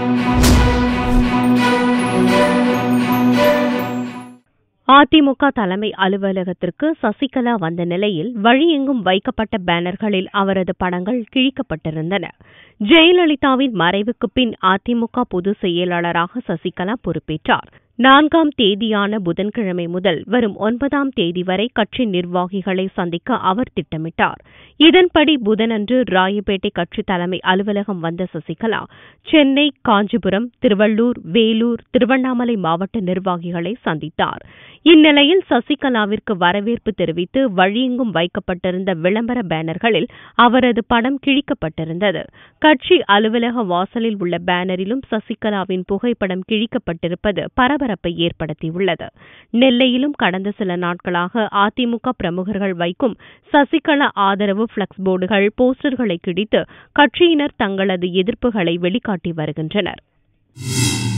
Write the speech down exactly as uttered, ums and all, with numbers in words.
அதிமுக தலைமை அலுவலகத்திற்கு சசிகலா வந்த நிலையில் வழியெங்கும் வைக்கப்பட்ட பேனர்களில் அவரது படங்கள் கிழிக்கப்பட்டிருந்தன. ஜெயலலிதாவின் மறைவுக்கு பின் அதிமுக பொதுச் செயலாளராக சசிகலா பொறுப்பேற்றார். நான்காம் தேதியான புதன்கிழமை முதல் வரும் ஒன்பதாம் தேதி வரை கட்சி நிர்வாகிகளை சந்திக்க அவர் திட்டமிட்டார். இதன்படி புதனன்று ராயப்பேட்டை கட்சி தலைமை அலுவலகம் வந்த சசிகலா சென்னை, காஞ்சிபுரம், திருவள்ளூர், வேலூர், திருவண்ணாமலை மாவட்ட நிர்வாகிகளை சந்தித்தார். இந்நிலையில் சசிகலாவிற்கு வரவேற்பு தெரிவித்து வழியெங்கும் வைக்கப்பட்டிருந்த விளம்பர பேனர்களில் அவரது படம் கிழிக்கப்பட்டிருந்தது. கட்சி அலுவலக வாசலில் உள்ள பேனரிலும் சசிகலாவின் புகைப்படம் கிழிக்கப்பட்டிருப்பது பரபரப்பை ஏற்படுத்தியுள்ளது. நெல்லையிலும் கடந்த சில நாட்களாக அதிமுக பிரமுகர்கள் வைக்கும் சசிகலா ஆதரவு பிளக்ஸ் போர்டுகள், போஸ்டர்களை கிழித்து கட்சியினர் தங்களது எதிர்ப்புகளை வெளிக்காட்டி வருகின்றனர்.